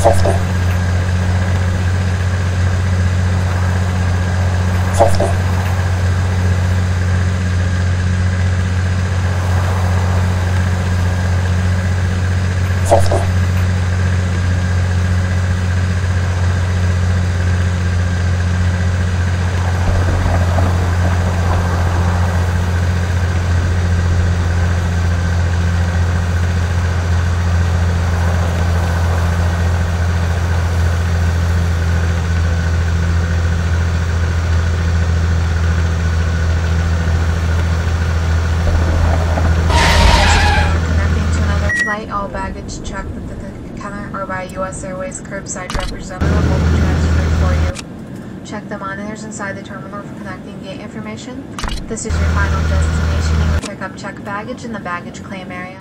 50, 50, 50, all baggage checked with the Kenner or by U.S. Airways curbside representative will be transferred for you. Check the monitors inside the terminal for connecting gate information. This is your final destination. You will pick up checked baggage in the baggage claim area.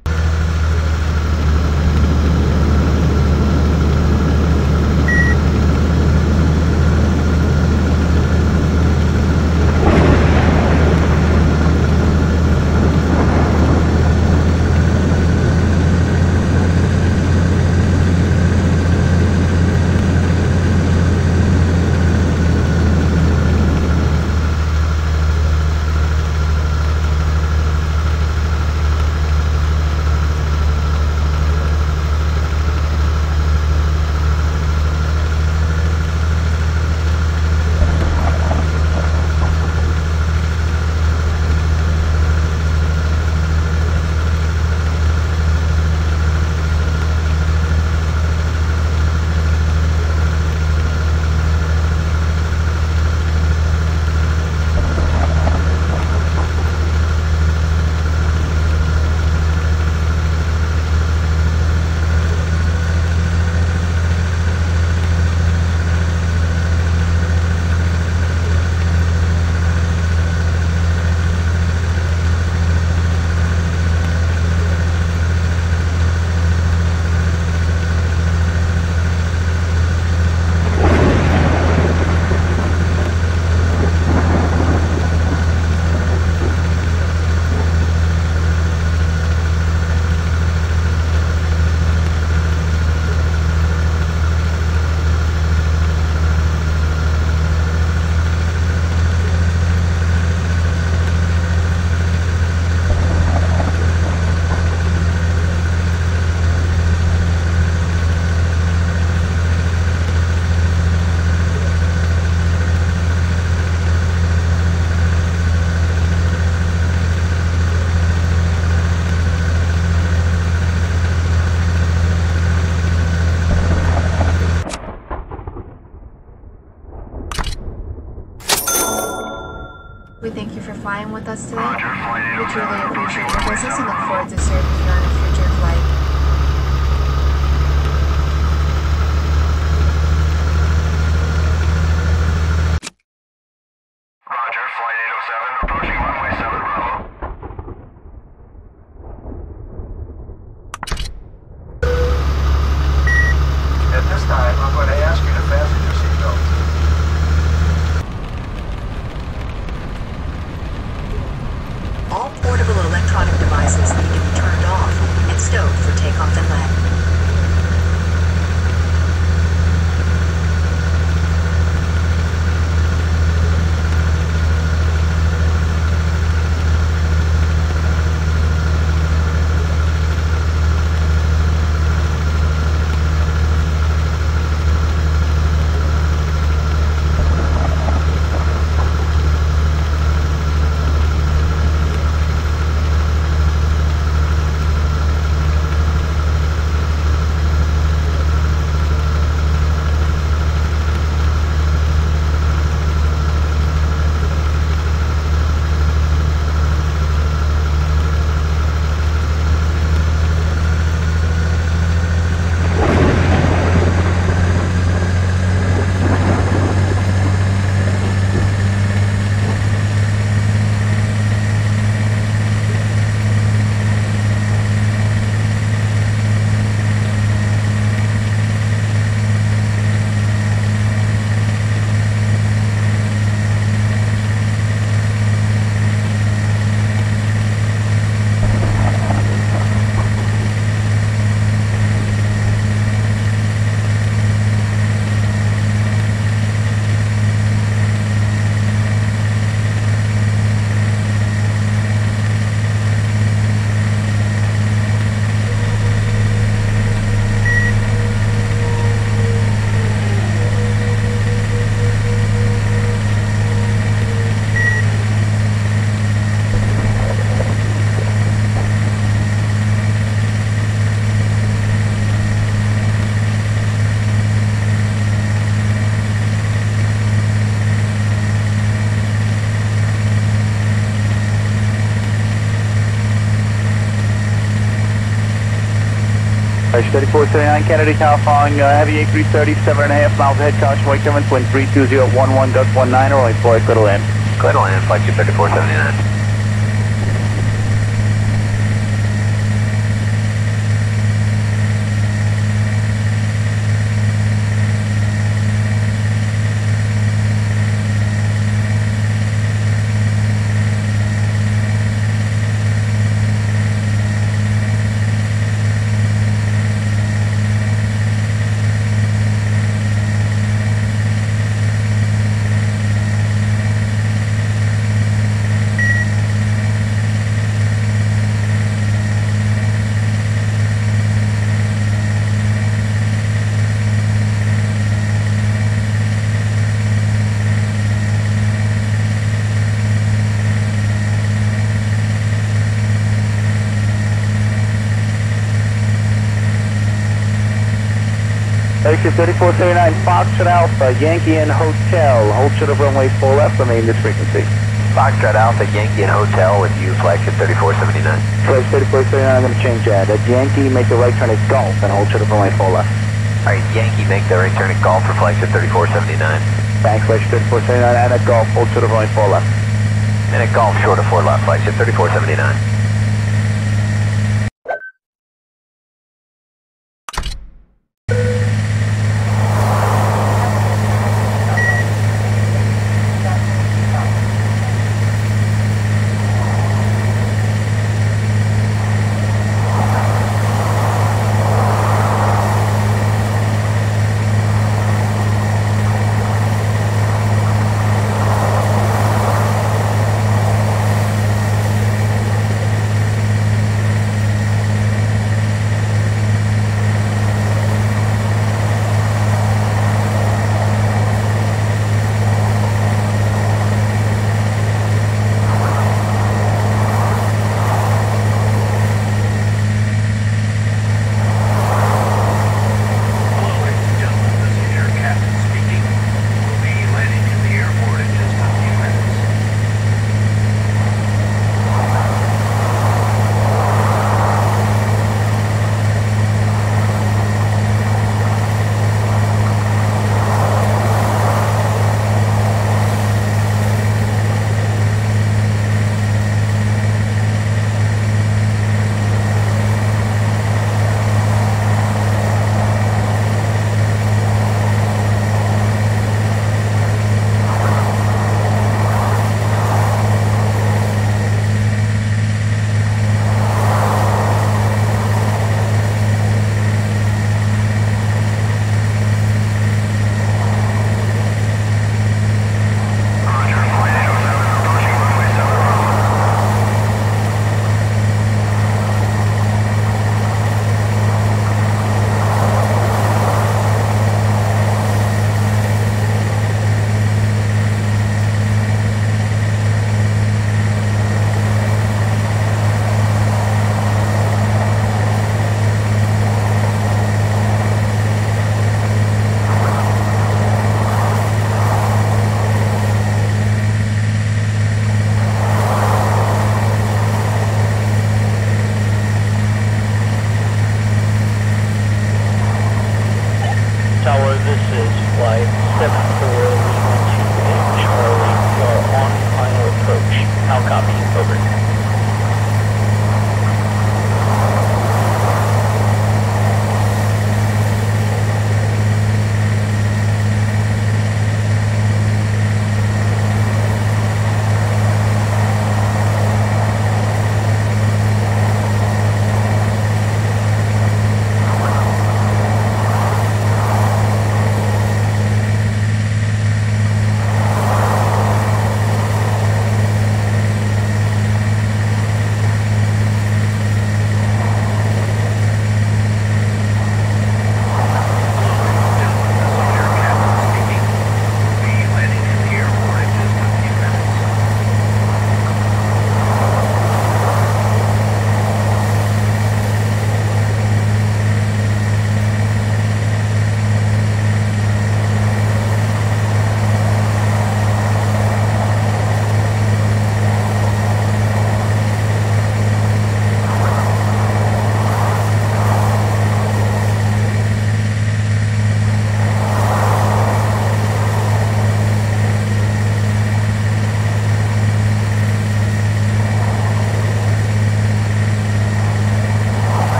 We thank you for flying with us today. We truly appreciate your business and look forward to serving you on a future flight. Roger, Flight 807, approaching runway 7 Bravo. At this time, I'm going to ask you to fasten your seatbelts. All portable electronic devices need to be turned off and stowed for takeoff and landing. Flight 3479 Kennedy, Tower following heavy A330, 7.5 miles ahead, caution wake Cummins, wind 32011, gust 19, rolling forward, clear to land. Clear to land, flight 3479. Taxi 3479 Foxtrot Alpha, Yankee and Hotel, hold short of runway 4 left, remain this frequency. Foxtrot Alpha, Yankee and Hotel with you, flagship 3479. Flight 3479, I'm going to change that. At Yankee, make the right turn at Golf and hold short of runway 4 left. Alright, Yankee, make the right turn at Golf for flagship 3479. Thanks, flagship 3479, and at Golf, hold short of runway 4 left. And at Golf, short of 4 left, flagship 3479.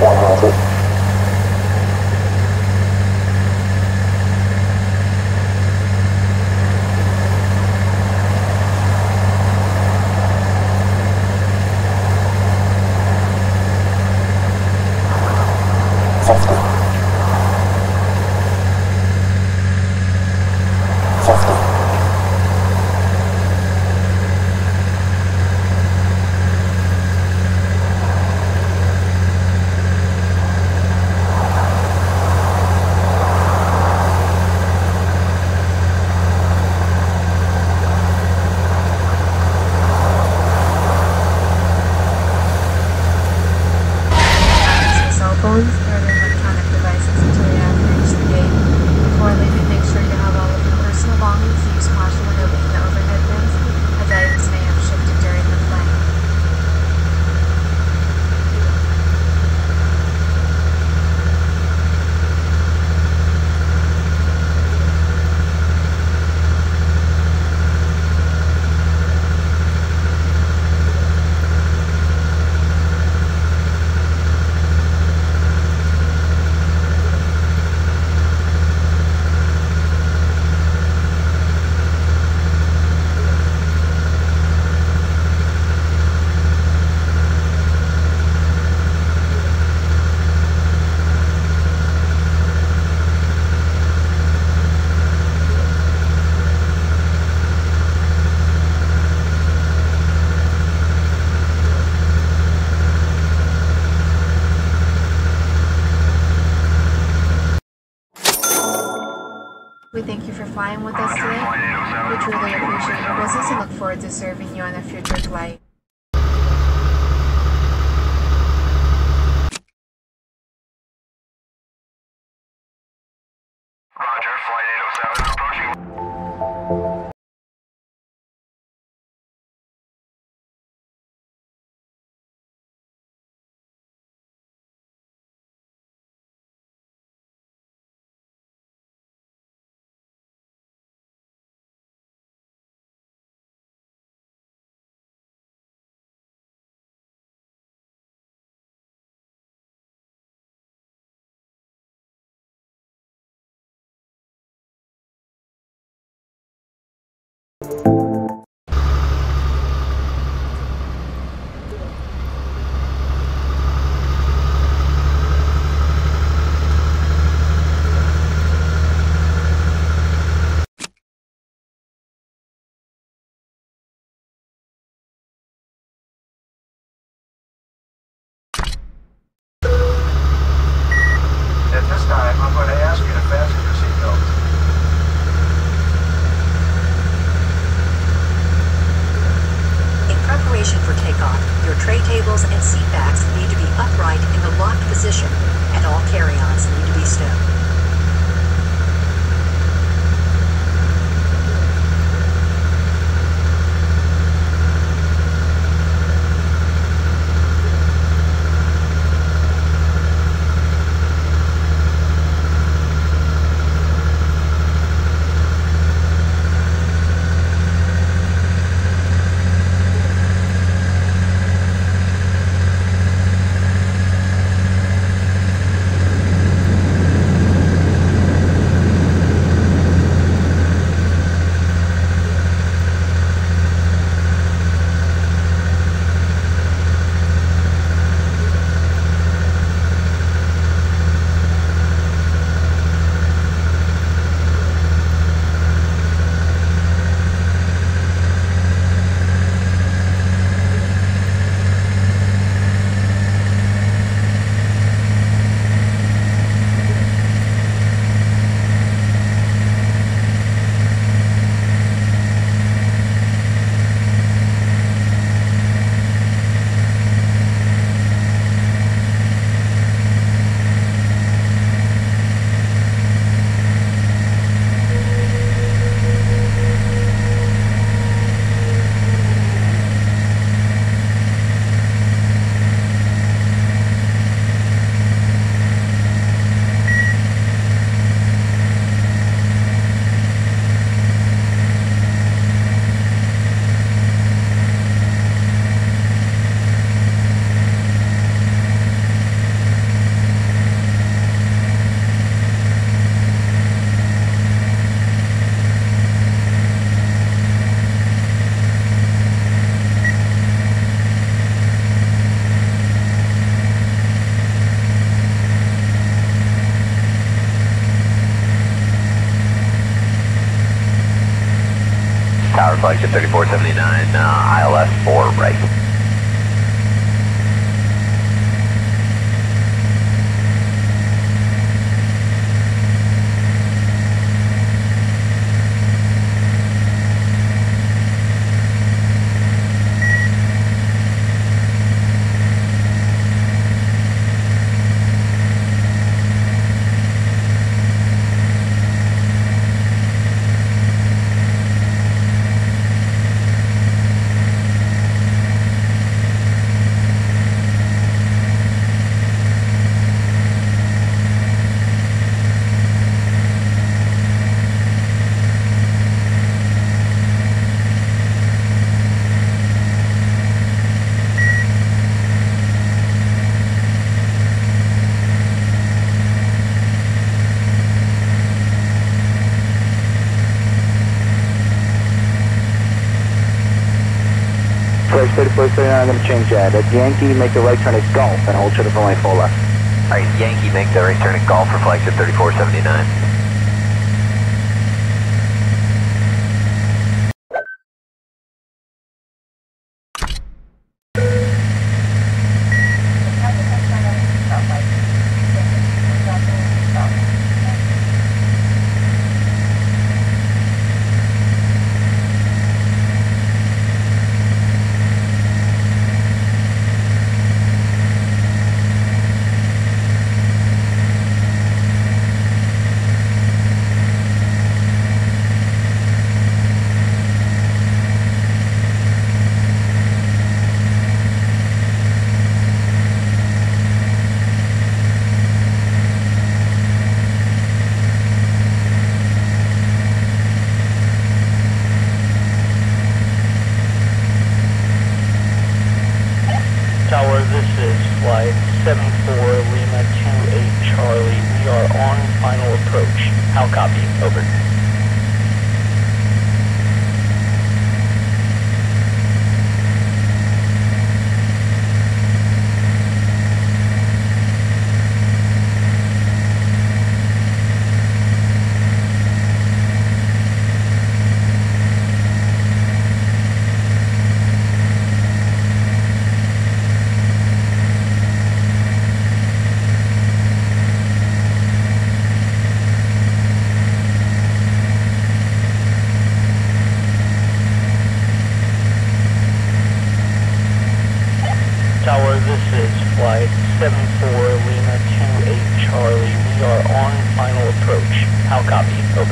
100. Phones or other electronic devices until you have reached the gate. Before leaving, make sure you have all of your personal belongings used partially when opening the overhead bins, as items may have shifted during the flight. We thank you for flying with us today. We truly appreciate your business and look forward to serving you on a future flight. Roger, Flight 807 approaching. At this time, I'm going to ask you to fasten your seatbelts. In preparation for takeoff, your tray tables and seat backs need to be upright in the locked position, and all carry-ons need to be stowed. flagship 3479, ILS 4 right. Flight 3479, I'm going to change that. At Yankee, make the right turn at Golf and hold short of runway 4 left. Alright, Yankee, make the right turn at Golf for flagship 3479. Tower, this is flight 74 Lima 28 Charlie. We are on final approach. How copy? Over. Tower, this is flight 74 Lima 28 Charlie. We are on final approach. How copy? Over.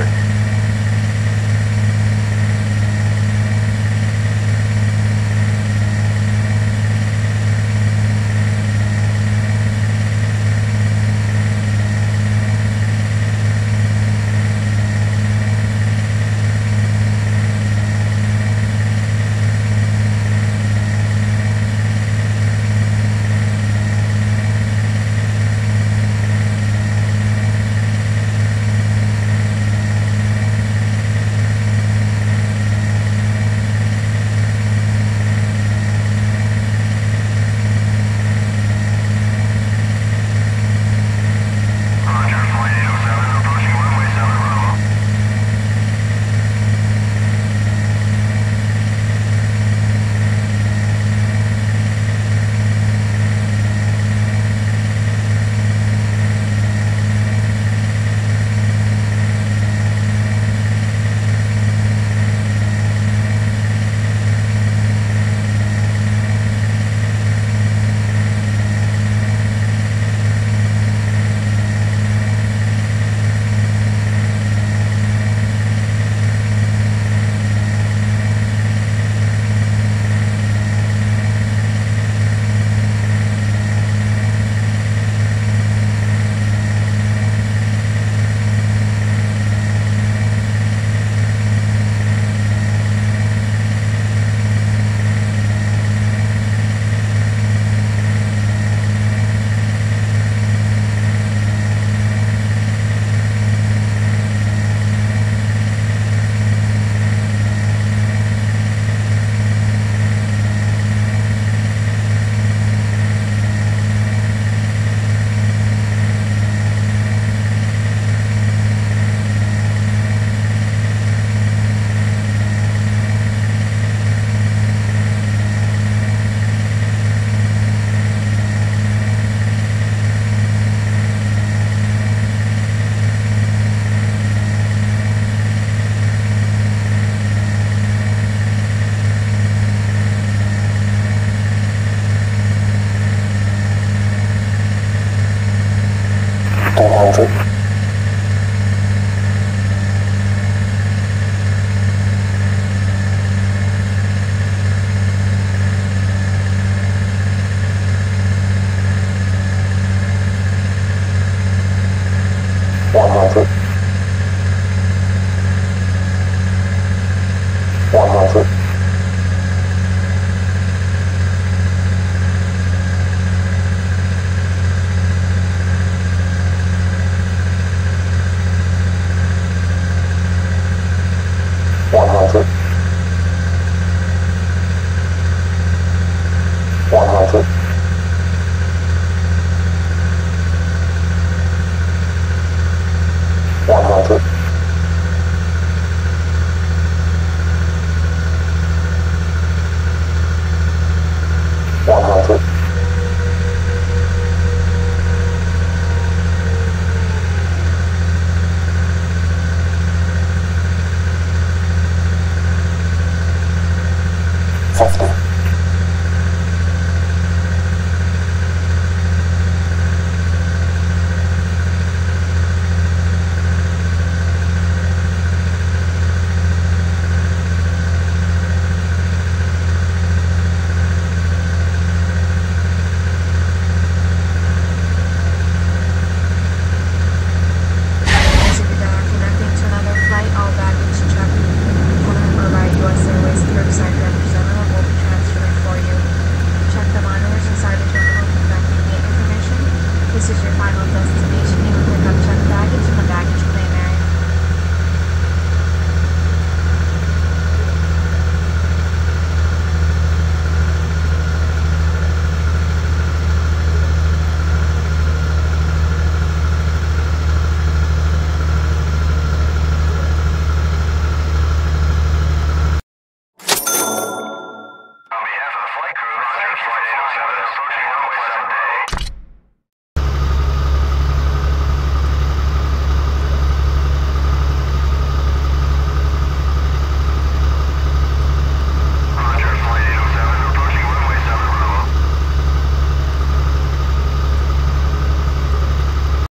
This is your final destination.